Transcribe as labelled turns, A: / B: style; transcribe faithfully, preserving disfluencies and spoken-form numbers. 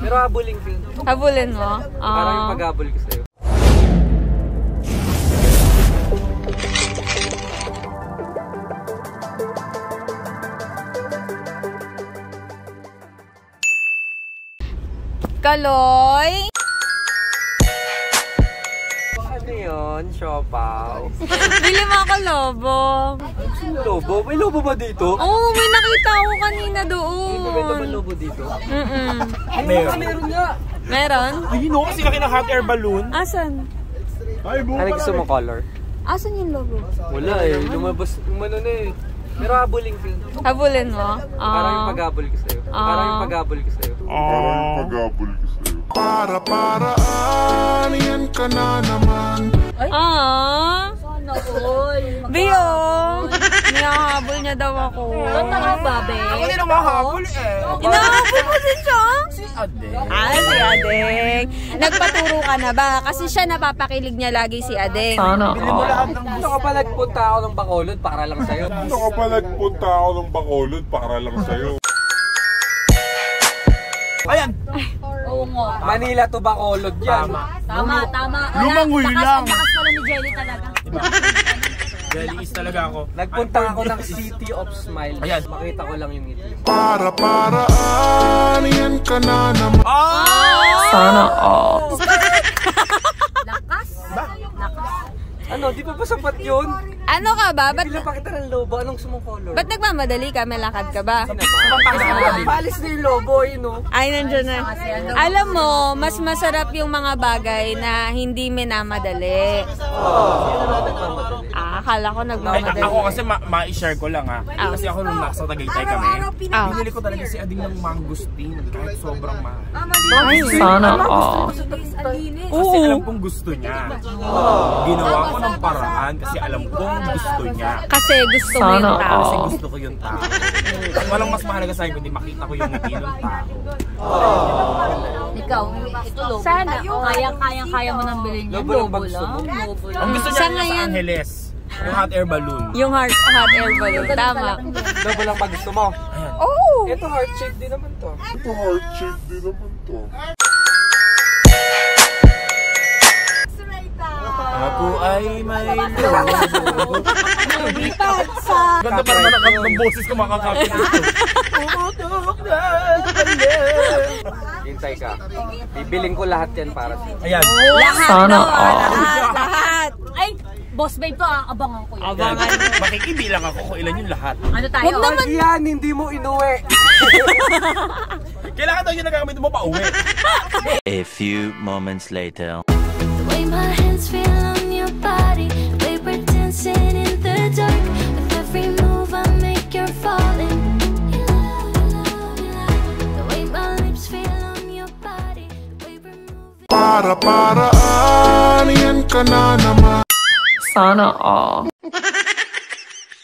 A: Pero habulin ko yun.
B: Habulin mo? Uh...
A: Parang yung pag-habol ko sa'yo.
B: Kaloy?
A: Ano yun? Siopaw?
B: Bili mo ako lobo.
A: Sino lobo? May lobo ba dito?
B: Oo, oh, may nakita ako kanina doon.
A: May naman lobo dito?
B: Mm-mm.
A: Meron. Meron nga.
B: Meron?
C: Ayun o, kasi laki ng hot air balloon.
B: Asan?
C: Ay, buo
A: Ano gusto mo color?
B: Asan yung logo?
A: Wala eh. Lumabas. Umano na eh. Pero habulin ko yun.
B: Habulin mo?
A: Parang yung
B: Uh...
A: pag-habol ko sa'yo. Parang yung pag-habol ko sa'yo.
D: Parang yung pag-habol ko sa'yo. Para paraan, yan ka na naman.
B: Ah.
E: Sana all.
B: Biyo. Hinahabol niya daw ako.
E: Ano nga ba, be?
C: Ako din ang mahabol eh.
B: Hinahabol mo din siya?
C: Si Ade.
B: Ah, si Adeng. Nagpaturo ka na ba? Kasi siya napapakilig niya lagi si Adeng.
C: Sana. Bili mo lahat ng
A: Ito ka pa nagpunta ako ng Bacolod para lang sa'yo.
D: Ito ka pa nagpunta ako ng Bacolod para lang sa'yo.
C: Ayan.
E: Oo nga.
A: Manila to Bacolod yan.
E: Tama, tama.
C: Lumangoy lang.
E: Ang lakas pala ni Jelly talaga.
C: Jelly is talaga ako.
A: Nagpunta ako ng City of Smiles.
C: Ayan.
A: Makita ko lang yung ngiti.
D: Para paraan, yan ka na naman.
C: Sana all.
E: Lakas. Lakas.
A: Ano, di pa ba sapat yun?
B: Ano ka ba? Ba't,
A: Bigla pa kita ng lobo. Anong gusto mong color?
B: ba't nagmamadali ka? May lakad ka ba?
A: Palis na yung lobo, yun o.
B: Ay, nandiyan na. Alam mo, mas masarap yung mga bagay na hindi minamadali. Ah, akala ko
C: Ay,
B: nagmamadali.
C: ako kasi ma-share ko lang ha. Kasi ako nung nasa Tagaytay kami,
B: Ah.
C: binili ko talaga si Ading ng mangustin kahit sobrang mahal.
B: Ay,
C: Sana all. Kasi
B: Oo.
C: alam kong gusto niya. Ginawa ko ng paraan kasi alam kong gusto niya.
B: Kasi gusto mo yung tao.
C: Kasi gusto ko yung tao. Walang mas mahalaga sa akin kundi makita ko yung ngiti ng tao.
E: Ikaw, ito lobo.
B: Sana.
E: Kaya, kaya, kaya mo nang bilhin yan.
A: Lobo lang
E: Lobo
A: ba gusto
E: lang.
A: mo?
E: Lobo lang.
C: Ang gusto niya
B: Sa
C: sa
B: ngayon-
C: Angeles, yung hot air balloon.
B: Yung heart, hot air balloon. Tama.
A: Lobo lang pa gusto mo.
B: Oh!
A: Ito heart shape din naman to.
D: Ito heart shape din naman to.
C: Ako ay may lobo.
E: Lumipat sa...
C: Ganda pa naman ang ng boses ko makakapit ito. Pumutok na
A: Hintay ka. Bibiling ko lahat yan para sa'yo.
C: Ayan.
B: Lahat
C: Sana
B: no,
C: all.
B: lahat, lahat.
E: Ay, boss babe to ah. Abangan ko yun.
B: Abangan.
C: Makikibilang ako kung ilan yung lahat.
E: Ano tayo?
B: Huwag naman.
A: Yan, hindi mo inuwi.
C: Kailangan daw yung nagagamit mo pa uwi.
F: A few moments later.
G: The way my hands feel on your body, the way we're dancing in the dark. With every move I make, you're falling. The way my lips feel on your body, the way we're moving.
D: Para paraan, yan ka na naman.
C: Sana all.